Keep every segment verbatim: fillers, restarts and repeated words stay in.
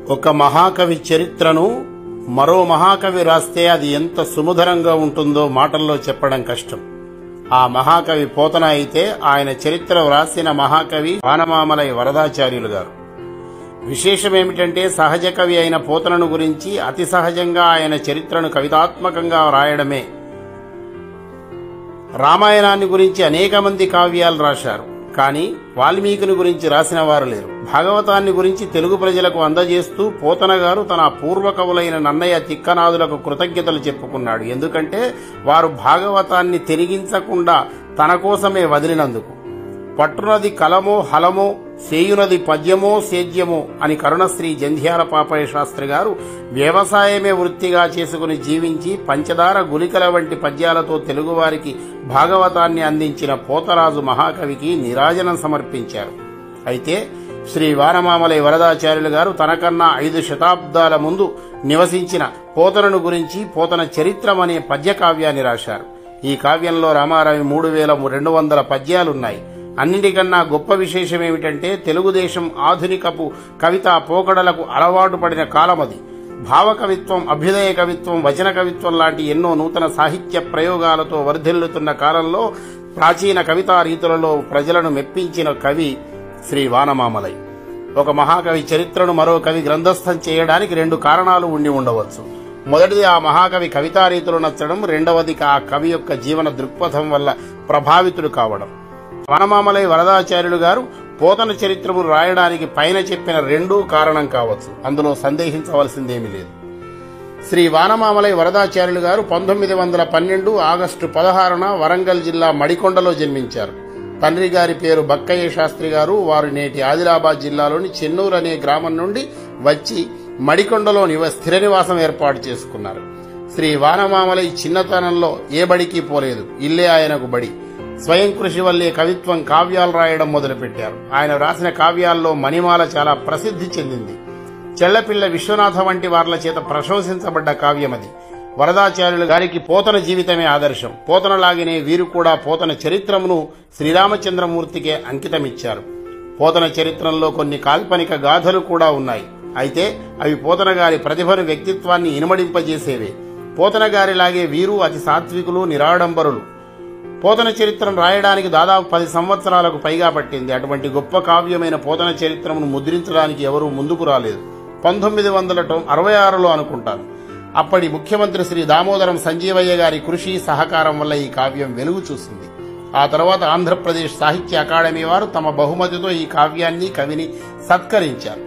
ఒక మహాకవి చరిత్రను మరో మహాకవి రాస్తే అది ఎంత సుమధురంగా ఉంటుందో మాటల్లో చెప్పడం కష్టం. ఆ మహాకవి పోతన అయితే ఆయన చరిత్ర వ్రాసిన మహాకవి వానమామలై వరదాచార్యులు గారు. విశేషమేమిటంటే సహజ కవి అయిన పోతనను గురించి అతి సహజంగా ఆయన చరిత్రను కవితాత్మకంగా రాయడమే. రామాయణాన్ని గురించి అనేక మంది కావ్యాలు రాశారు, కానీ వాల్మీకిని గురించి రాసిన వారు లేరు. భాగవతాన్ని గురించి తెలుగు ప్రజలకు అందజేస్తూ పోతన గారు తన పూర్వ కవులైన నన్నయ్య తిక్కనాదులకు కృతజ్ఞతలు చెప్పుకున్నాడు. ఎందుకంటే వారు భాగవతాన్ని తెరిగించకుండా తన కోసమే వదిలినందుకు. పట్టునది కలమో హలమో, సేయునది పద్యమో సేద్యమో అని కరుణశ్రీ జంధ్యాల పాపయ్య శాస్త్రి గారు వ్యవసాయమే వృత్తిగా చేసుకుని జీవించి పంచదార గులికల వంటి పద్యాలతో తెలుగువారికి భాగవతాన్ని అందించిన పోతరాజు మహాకవికి నీరాజనం సమర్పించారు. అయితే శ్రీ వానమామలై వరదాచార్యులు గారు తనకన్నా ఐదు శతాబ్దాల ముందు నివసించిన పోతనను గురించి పోతన చరిత్రం అనే పద్య కావ్యాన్ని రాశారు. ఈ కావ్యంలో రామారావి మూడు వేల రెండు వందల పద్యాలున్నాయి. అన్నిటికన్నా గొప్ప విశేషమేమిటంటే తెలుగుదేశం ఆధునికపు కవితా పోకడలకు అలవాటు పడిన కాలమది. భావకవిత్వం, అభ్యుదయ కవిత్వం, వచన కవిత్వం లాంటి ఎన్నో నూతన సాహిత్య ప్రయోగాలతో వర్ధిల్లుతున్న కాలంలో ప్రాచీన కవితా రీతులలో ప్రజలను మెప్పించిన కవి శ్రీ వానమామలై. ఒక మహాకవి చరిత్రను మరో కవి గ్రంథస్థం చేయడానికి రెండు కారణాలు ఉండి ఉండవచ్చు. మొదటిది ఆ మహాకవి కవితా రీతులు నచ్చడం, రెండవది ఆ కవి యొక్క జీవన దృక్పథం వల్ల ప్రభావితుడు కావడం. వానమామలై వరదాచార్యులు గారు పోతన చరిత్రను రాయడానికి పైన చెప్పిన రెండూ కారణం కావచ్చు, అందులో సందేహించవలసిందేమీ లేదు. శ్రీ వానమామలై వరదాచార్యులు గారు పంతొమ్మిది వందల పన్నెండు ఆగస్టు పదహారున వరంగల్ జిల్లా మడికొండలో జన్మించారు. తండ్రి గారి పేరు బక్కయ్య శాస్త్రి గారు. వారు నేటి ఆదిలాబాద్ జిల్లాలోని చెన్నూరు అనే గ్రామం నుండి వచ్చి మడికొండలో స్థిర నివాసం ఏర్పాటు చేసుకున్నారు. శ్రీ వానమామలై చిన్నతనంలో ఏ బడికి పోలేదు, ఇల్లే ఆయనకు బడి. స్వయం కృషి వల్లే కవిత్వం, కావ్యాలు రాయడం మొదలుపెట్టారు. ఆయన రాసిన కావ్యాల్లో మణిమాల చాలా ప్రసిద్ధి చెందింది. చెళ్లపిల్ల విశ్వనాథ వంటి వార్ల చేత ప్రశంసించబడ్డ కావ్యమది. వరదాచార్యులు గారికి పోతన జీవితమే ఆదర్శం. పోతనలాగినే వీరు కూడా పోతన చరిత్రమును శ్రీరామచంద్రమూర్తికే అంకితమిచ్చారు. పోతన చరిత్రంలో కొన్ని కాల్పనిక గాథలు కూడా ఉన్నాయి. అయితే అవి పోతన గారి ప్రతిభను, వ్యక్తిత్వాన్ని ఇనుమడింపజేసేవే. పోతన గారిలాగే వీరు అతి సాత్వికులు, నిరాడంబరులు. పోతన చరిత్రను రాయడానికి దాదాపు పది సంవత్సరాలకు పైగా పట్టింది. అటువంటి గొప్ప కావ్యమైన పోతన చరిత్రను ముద్రించడానికి ఎవరూ ముందుకు రాలేదు. పంతొమ్మిది వందల అరవై ఆరులో అనుకుంటాను. అప్పటి ముఖ్యమంత్రి శ్రీ దామోదరం సంజీవయ్య గారి కృషి, సహకారం వల్ల ఈ కావ్యం వెలుగు చూసింది. ఆ తర్వాత ఆంధ్రప్రదేశ్ సాహిత్య అకాడమీ వారు తమ బహుమతితో ఈ కావ్యాన్ని, కవిని సత్కరించారు.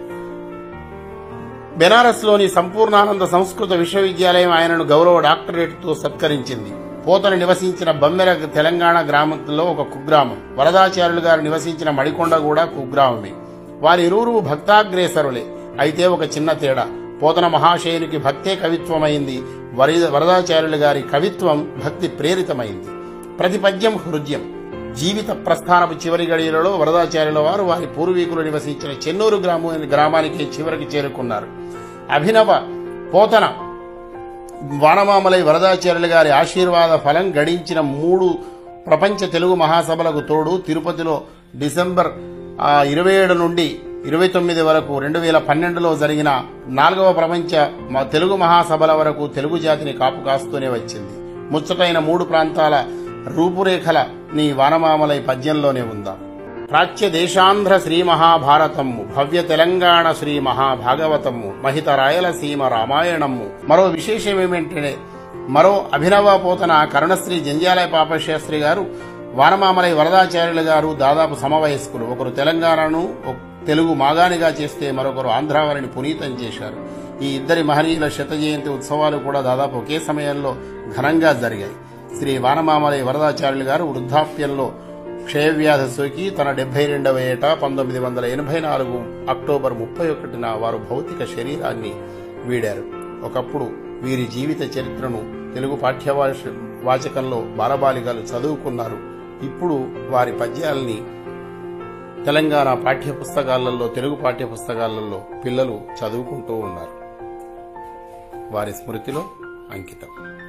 బెనారస్లోని సంపూర్ణానంద సంస్కృత విశ్వవిద్యాలయం ఆయనను గౌరవ డాక్టరేట్తో సత్కరించింది. పోతన నివసించిన బమ్మెర తెలంగాణ గ్రామంలో ఒక కుగ్రామం. వరదాచార్యులు గారు నివసించిన మడికొండ కూడా కుగ్రామమే. వారిరువురు భక్తాగ్రేసరులే. అయితే ఒక చిన్న తేడా. పోతన మహాశయునికి భక్తే కవిత్వమైంది. వరదాచార్యులు గారి కవిత్వం భక్తి ప్రేరితమైంది. ప్రతి పద్యం హృదయం. జీవిత ప్రస్థానపు చివరి గడియలలో వరదాచార్యుల వారు వారి పూర్వీకులు నివసించిన చెన్నూరు గ్రామ గ్రామానికి చివరికి చేరుకున్నారు. అభినవ పోతన వానమామలై వరదాచార్యులు గారి ఆశీర్వాద ఫలం గడించిన మూడు ప్రపంచ తెలుగు మహాసభలకు తోడు తిరుపతిలో డిసెంబర్ ఇరవై ఏడు నుండి ఇరవై తొమ్మిది వరకు రెండు వేల పన్నెండులో జరిగిన నాలుగవ ప్రపంచ తెలుగు మహాసభల వరకు తెలుగు జాతిని కాపు కాస్తూనే వచ్చింది. ముచ్చటైన మూడు ప్రాంతాల రూపురేఖల నీ వానమామలై పద్యంలోనే ఉందాం. ప్రాచ్య దేశాంధ్ర శ్రీ మహాభారతము, భవ్య తెలంగాణ శ్రీ మహాభాగవతము, మహిత రాయలసీమ రామాయణము. మరో విశేషమేమిటంటే మరో అభినవ పోతన కరుణశ్రీ జంధ్యాల పాపయ్య శాస్త్రి గారు, వానమామలై వరదాచార్యులు గారు దాదాపు సమవయస్కులు. ఒకరు తెలంగాణను తెలుగు మాగానిగా చేస్తే మరొకరు ఆంధ్రావరిని పునీతం చేశారు. ఈ ఇద్దరి మహనీయుల శత జయంతి ఉత్సవాలు కూడా దాదాపు ఒకే సమయంలో ఘనంగా జరిగాయి. శ్రీ వానమామలై వరదాచార్యులు గారు వృద్ధాప్యంలో క్షయవ్యాధి సోకి తన డెబ్బై రెండవ ఏట పంతొమ్మిది వందల ఎనభై నాలుగు అక్టోబర్ ముప్పై ఒకటిన వారు భౌతిక శరీరాన్ని వీడారు. ఒకప్పుడు వీరి జీవిత చరిత్రను తెలుగు పాఠ్యవాచ వాచకంలో బాలబాలికలు చదువుకున్నారు. ఇప్పుడు వారి పద్యాల్ని తెలంగాణ పాఠ్యపుస్తకాలలో, తెలుగు పాఠ్యపుస్తకాలలో పిల్లలు చదువుకుంటూ ఉన్నారు. వారి స్మృతిలో అంకితం.